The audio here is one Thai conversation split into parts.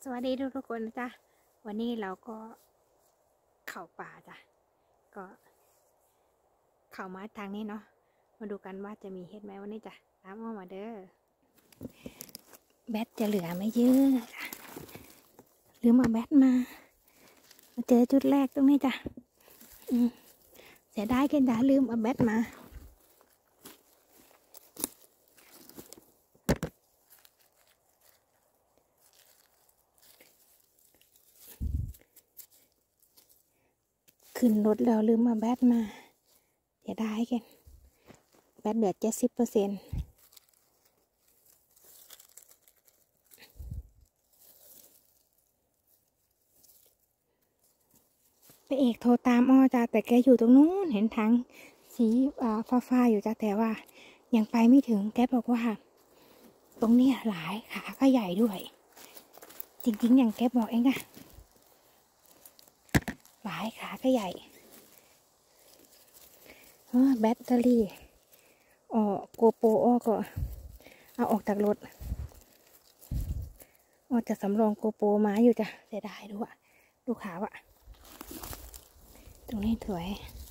สวัสดีทุกคนนะจ๊ะวันนี้เราก็เข้าป่าจ้ะก็เข้ามาทางนี้เนาะมาดูกันว่าจะมีเห็ดไหมวันนี้จ้ะตามมาเด้อแบตจะเหลือไม่เยอะจ้ะลืมเอาแบตมาเจอจุดแรกตรงนี้จ้ะเสียดายกันจ้ะลืมเอาแบตมาขึ้นรถแล้วลืมเอาแบตมาเสียดายกันแบตเหลือ70%ไปเอกโทรตามอ้อจ้าแต่แกอยู่ตรงนู้นเห็นทางสีฟ้าอยู่จ้าแต่ว่ายังไปไม่ถึงแกบอกว่าตรงนี้หลายขาก็ใหญ่ด้วยจริงๆอย่างแกบอกเองอะหลายขาก็ใหญ่แบตเตอรี่โกโปรก็เอาออกจากรถออกจากสำรองโกโปรมาอยู่จ้ะเสียดายด้วยดูขาวอะตรงนี้สวย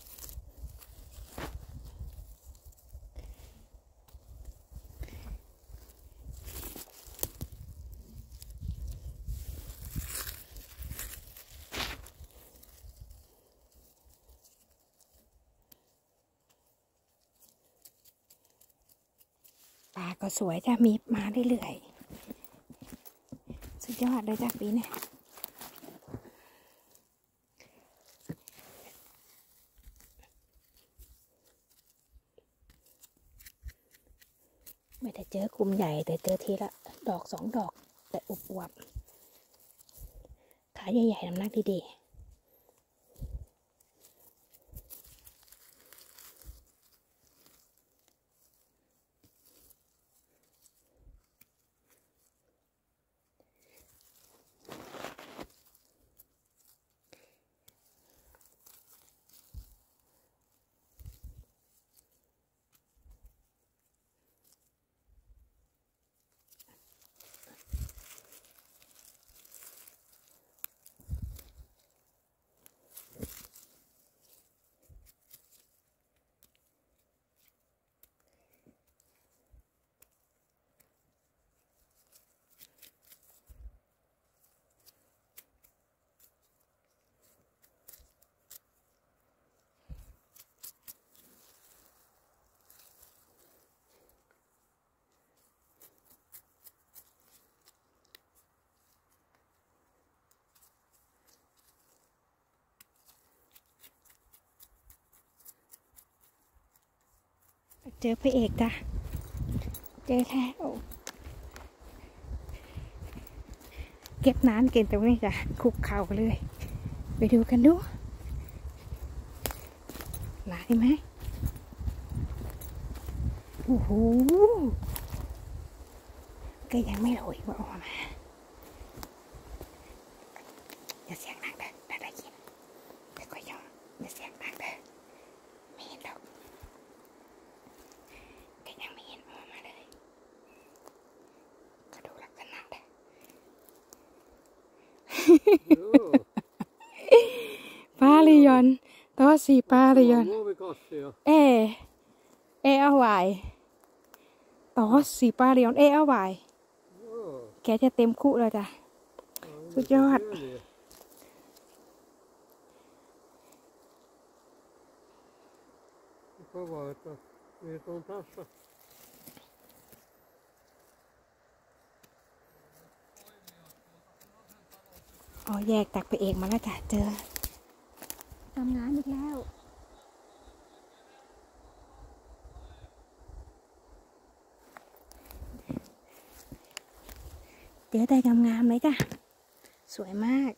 ป่าก็สวยจ้ะมีมาเรื่อยๆสุดยอดเลยจ้ะปีนี้ไม่ได้เจอกลุ่มใหญ่แต่เจอทีละดอก2 ดอกแต่อวบๆขาใหญ่ๆน้ำหนักดีๆเจอพระเอกจ้ะเจอแล้วเก็บน้ำเก็บตรงนี้จ้ะคุกเข่าเลยไปดูกันดูหลายไหมโอ้โหก็ยังไม่โรยว่าออกมาอย่าเสียงดังเด้อถ้าได้ยินแต่ก็ยอมอย่าเสียงดังเด้อไม่เห็นหรอกก็ยังไม่เห็นออกมาเลยก็ดูลักษณะเด้อปาลิยอนตัวสีปาลิยอนเอาไว้ต่อสีปาลิยอนเอาไว้แกจะเต็มคู่แล้วจ้ะสุดยอดแยกจากพระเอกมาแล้วจ้ะเจอทำงานอีกแล้วเจอได้งามๆเลยจ้ะสวยมาก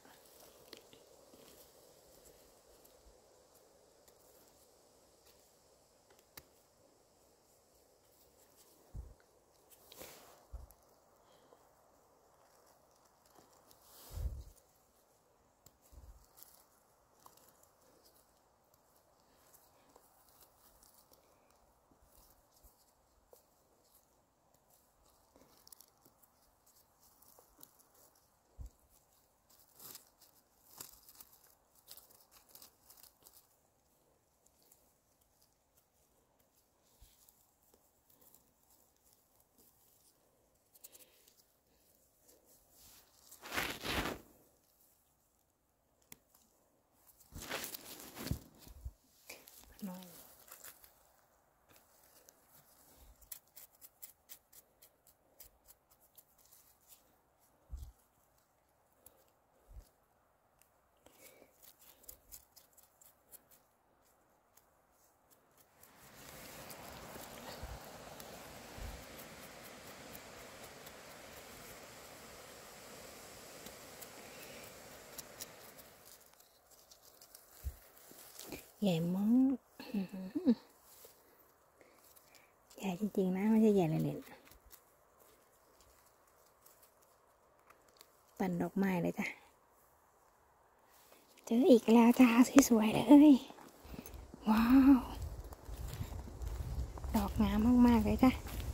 ใหญ่มากใหญ่จริงๆนะไม่ใช่ใหญ่เล่นๆปั่นดอกไม้เลยจ้ะเจออีกแล้วจ้าสวยๆเลยว้าวดอกงามมากๆเลยจ้ะ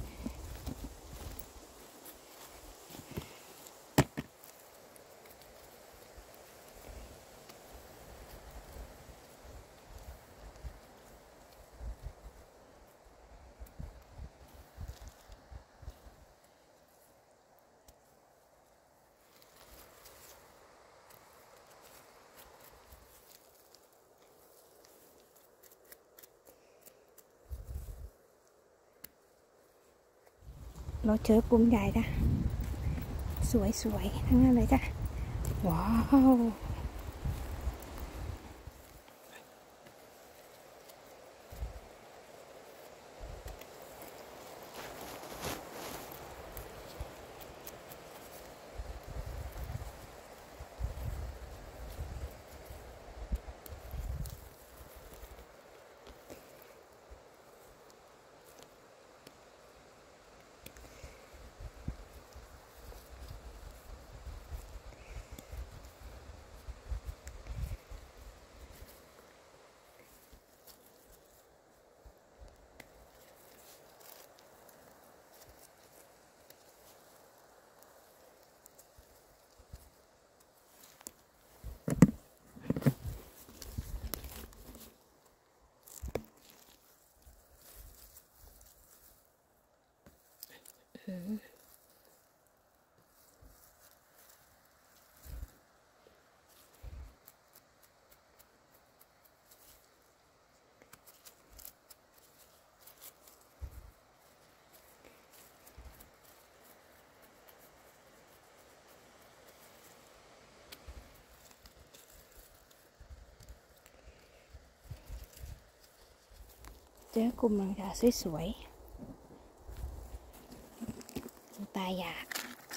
เราเจอกลุ่มใหญ่จ้ะสวยๆทั้งนั้นเลยจ้ะว้าวเจอกลุ่มหนึ่งจ้ะสวยๆตายอยาก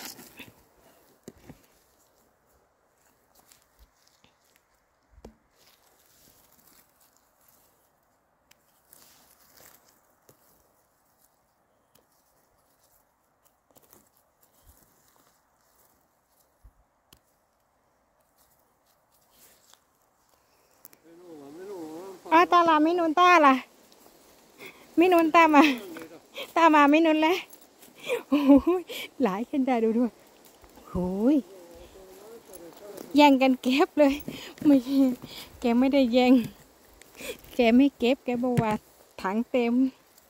ตาลาไม่นุนตาล่ะไม่นุนตามาไม่นุนแล้วโอ้ยหลายขึ้นได้ดูด้วยโอ้ยแย่งกันเก็บเลยไม่แกไม่ได้แย่งแกไม่เก็บแกบอกว่าถังเต็ม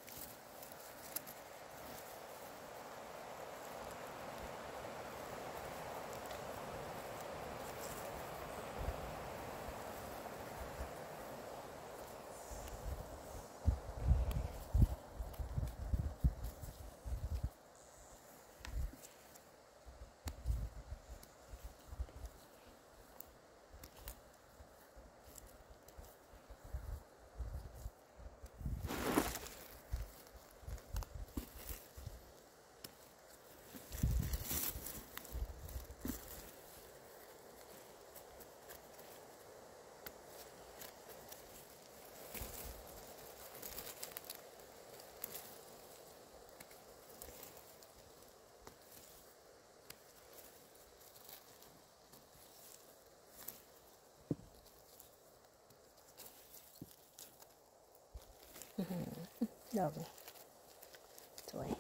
ดอกสวย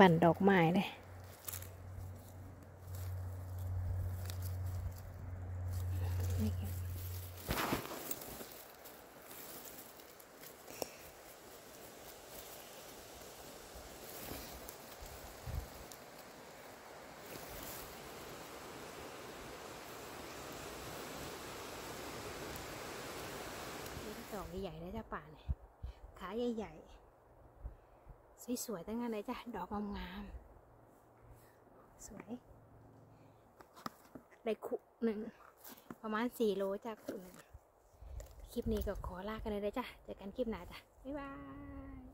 ปั่นดอกไม้เลยดอกใหญ่ๆเลยจ้ะป่าเนี่ยขาใหญ่ๆสวยๆตั้งนั้นเลยจ้ะดอกงามๆสวยได้ขุหนึ่งประมาณ4 โลจากขุหนึ่งคลิปนี้ก็ขอลากันเลยจ้ะเจอกันคลิปหน้าจ้ะบ๊ายบาย